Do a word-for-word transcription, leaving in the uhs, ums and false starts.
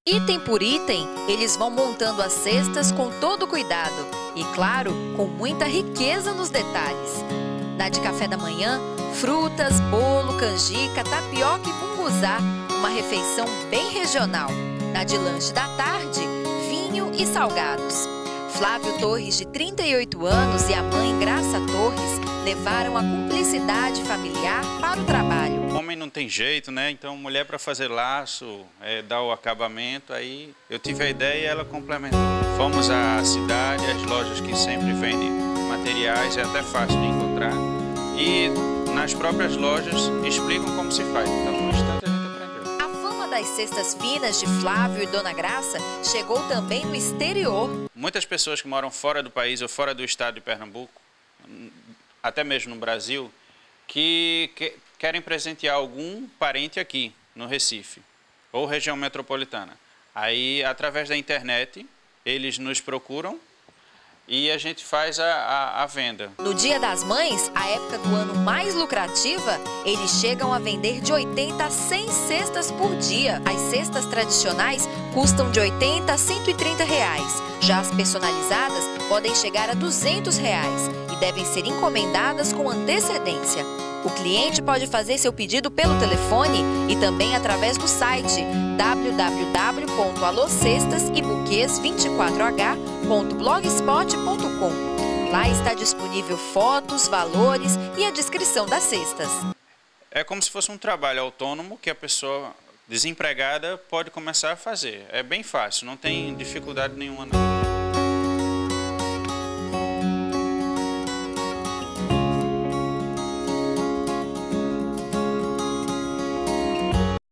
Item por item, eles vão montando as cestas com todo cuidado e, claro, com muita riqueza nos detalhes. Na de café da manhã, frutas, bolo, canjica, tapioca e munguzá, uma refeição bem regional. Na de lanche da tarde, vinho e salgados. Flávio Torres, de trinta e oito anos, e a mãe Graça Torres levaram a cumplicidade familiar para o trabalho. Homem não tem jeito, né? Então, mulher para fazer laço, é, dar o acabamento, aí eu tive a ideia e ela complementou. Fomos à cidade, às lojas que sempre vendem materiais, é até fácil de encontrar. E nas próprias lojas explicam como se faz. Então, no instante a gente aprendeu. A fama das cestas finas de Flávio e Dona Graça chegou também no exterior. Muitas pessoas que moram fora do país ou fora do estado de Pernambuco, até mesmo no Brasil, que, que querem presentear algum parente aqui no Recife ou região metropolitana. Aí, através da internet, eles nos procuram e a gente faz a, a, a venda. No Dia das Mães, a época do ano mais lucrativa, eles chegam a vender de oitenta a cem cestas por dia. As cestas tradicionais custam de oitenta a cento e trinta reais. Já as personalizadas podem chegar a duzentos reais e devem ser encomendadas com antecedência. O cliente pode fazer seu pedido pelo telefone e também através do site w w w ponto alô cestas e buquês vinte e quatro h ponto blogspot ponto com. Lá está disponível fotos, valores e a descrição das cestas. É como se fosse um trabalho autônomo que a pessoa desempregada pode começar a fazer. É bem fácil, não tem dificuldade nenhuma não.